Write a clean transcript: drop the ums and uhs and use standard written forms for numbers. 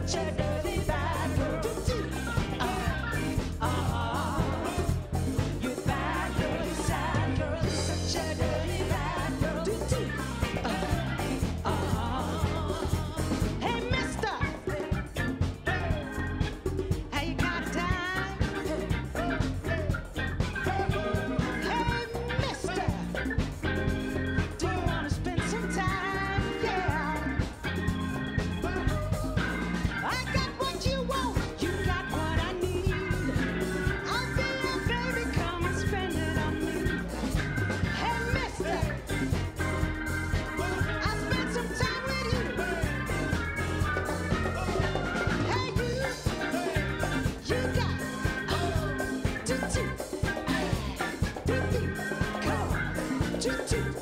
such a dirty bad girl. You bad girl, you sad girl, such a dirty bad girl. Hey, mister, hey, you got time? Hey, mister, do you wanna spend some time? Yeah. I got what you want, you got what I need. I'll be your baby, come and spend it on me. Hey, mister, I'll spend some time with you. Hey, you got to come on,